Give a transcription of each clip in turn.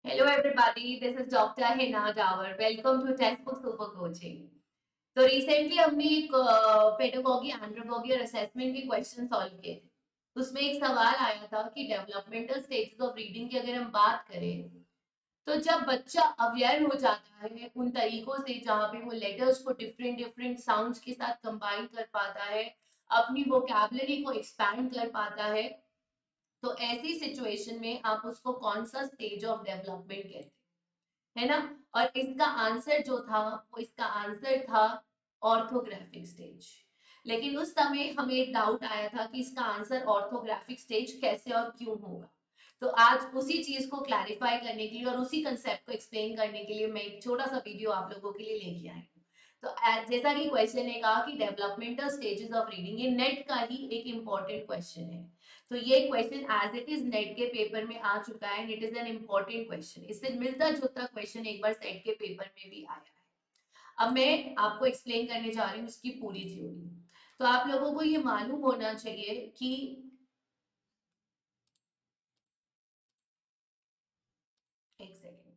Hello everybody, this is Dr. Hina Dawar. Welcome to Textbook Super Coaching. तो recently हमने एक pedagogy, एंड्रोगोगी और assessment के क्वेश्चन सॉल्व किए थे। उसमें एक सवाल आया था कि डेवलपमेंटल स्टेजेस ऑफ रीडिंग की अगर हम बात करें तो जब बच्चा अवेयर हो जाता है उन तरीकों से जहाँ पे वो लेटर्स को डिफरेंट डिफरेंट साउंड्स के साथ कंबाइन कर पाता है, अपनी वोकैबुलरी को एक्सपैंड कर पाता है, तो ऐसी सिचुएशन में आप उसको कौन सा स्टेज ऑफ डेवलपमेंट कहते हैं, है ना। और इसका आंसर जो था वो इसका आंसर था ऑर्थोग्राफिक स्टेज। लेकिन उस समय हमें एक डाउट आया था कि इसका आंसर ऑर्थोग्राफिक स्टेज कैसे और क्यों होगा। तो आज उसी चीज को क्लैरिफाई करने के लिए और उसी कंसेप्ट को एक्सप्लेन करने के लिए मैं एक छोटा सा वीडियो आप लोगों के लिए लेके आई हूँ। तो जैसा कि क्वेश्चन ने कहा कि डेवलपमेंटल स्टेजेस ऑफ रीडिंग, ये नेट का ही एक इंपॉर्टेंट क्वेश्चन है। तो ये question as it is NET के पेपर में आ चुका है and it is an important question. इससे मिलता जुलता क्वेश्चन एक बार सेट के पेपर में भी आया है। अब मैं आपको एक्सप्लेन करने जा रही हूँ उसकी पूरी थ्योरी। तो आप लोगों को ये मालूम होना चाहिए कि एक second,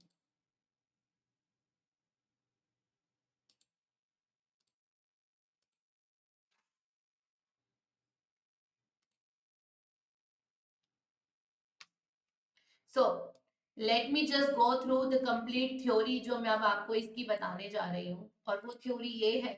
so let me just go through the complete theory जो मैं अब आपको इसकी बताने जा रही हूँ। और वो थ्योरी ये है,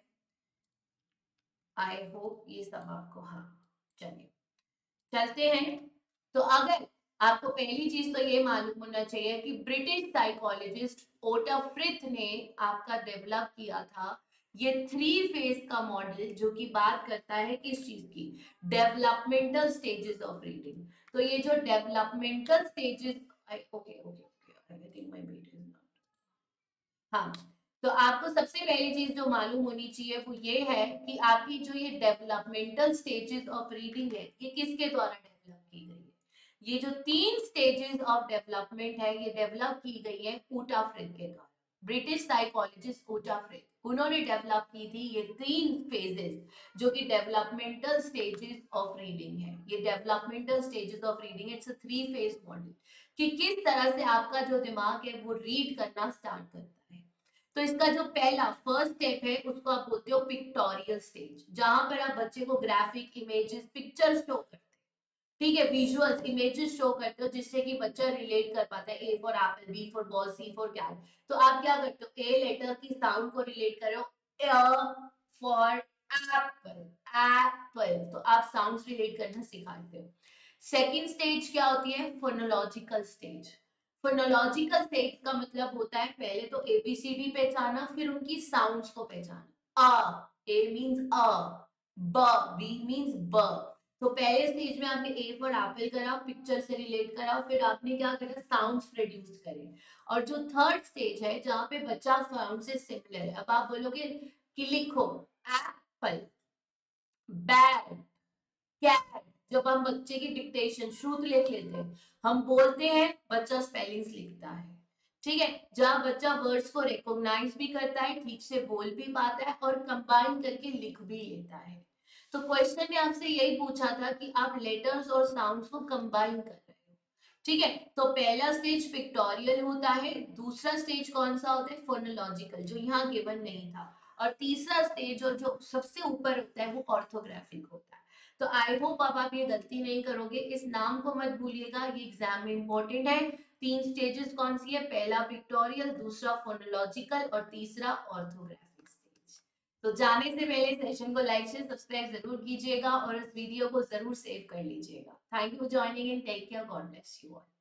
आई होप ये सब आपको, हाँ चलिए चलते हैं। तो अगर आपको पहली चीज तो ये मालूम होना चाहिए कि ब्रिटिश साइकोलॉजिस्ट ओटा फ्रिथ ने आपका डेवलप किया था ये 3 फेज का मॉडल, जो कि बात करता है किस चीज की, डेवलपमेंटल स्टेजेस ऑफ रीडिंग। तो ये जो developmental stages, okay okay okay, I think my video is not, हाँ। तो आपको सबसे पहली चीज जो मालूम होनी चाहिए वो ये है कि आपकी जो ये डेवलपमेंटल स्टेजेस ऑफ रीडिंग है ये किसके द्वारा डेवलप की गई है। ये जो 3 स्टेजेस ऑफ डेवलपमेंट है ये डेवलप की गई है ऊटा फ्रिथ के द्वारा। ब्रिटिश साइकोलॉजिस्ट ऊटा फ्रिथ, उन्होंने डेवलप की थी ये 3 फेजेस जो कि डेवलपमेंटल स्टेजेस ऑफ रीडिंग है। ये developmental stages of reading, it's a 3 phase model कि किस तरह से आपका जो दिमाग है वो रीड करना स्टार्ट करता है। तो इसका जो पहला फर्स्ट स्टेप है उसको आप बोलते हो पिक्टोरियल स्टेज, जहां पर आप बच्चे को ग्राफिक इमेजेस, पिक्चर शो करते हैं। ठीक है, विजुअल्स, इमेजेस शो करते हो जिससे कि बच्चा रिलेट कर पाता है। A for apple, B for ball, C for cat. तो आप क्या करते हो, ए लेटर की साउंड को रिलेट करो, ए फॉर एप्पल, एप्पल, तो आप साउंड्स रिलेट करना सिखाते हो। सेकेंड स्टेज क्या होती है, फोनोलॉजिकल स्टेज। फोनोलॉजिकल स्टेज का मतलब होता है पहले तो एबीसीडी पहचाना, फिर उनकी साउंड्स को पहचाना। अ, ए मींस अ, ब, बी मींस ब। तो पहले स्टेज में आपने ए फॉर एप्पल करा, पिक्चर से रिलेट करा, फिर आपने क्या करा, साउंड्स प्रोड्यूस करे। और जो थर्ड स्टेज है जहां पे बच्चा साउंड से सिमिलर है, अब आप बोलोगे कि लिखो एप्पल, बैट, कैट। जब हम बच्चे की डिक्टेशन श्रुत लिख लेते हैं, हम बोलते हैं, बच्चा स्पेलिंग्स लिखता है। ठीक है, जहां बच्चा वर्ड्स को रिकॉग्नाइज भी करता है, ठीक से बोल भी पाता है और कंबाइन करके लिख भी लेता है। तो क्वेश्चन ने आपसे यही पूछा था कि आप लेटर्स और साउंड्स को कंबाइन कर रहे हो। ठीक है, तो पहला स्टेज पिक्टोरियल होता है, दूसरा स्टेज कौन सा होता है, फोनोलॉजिकल, जो यहाँ गिवन नहीं था, और तीसरा स्टेज और जो सबसे ऊपर होता है वो ऑर्थोग्राफिक होता है। तो आई होप अब आप ये गलती नहीं करोगे, इस नाम को मत भूलिएगा, ये एग्जाम में इंपॉर्टेंट है। 3 स्टेजेस कौन सी है, पहला पिक्टोरियल, दूसरा फोनोलॉजिकल और तीसरा ऑर्थोग्राफिक स्टेज। तो जाने से पहले सेशन को लाइक शेयर सब्सक्राइब जरूर कीजिएगा और इस वीडियो को जरूर सेव कर लीजिएगा। Thank you for joining in, take care, God bless you all.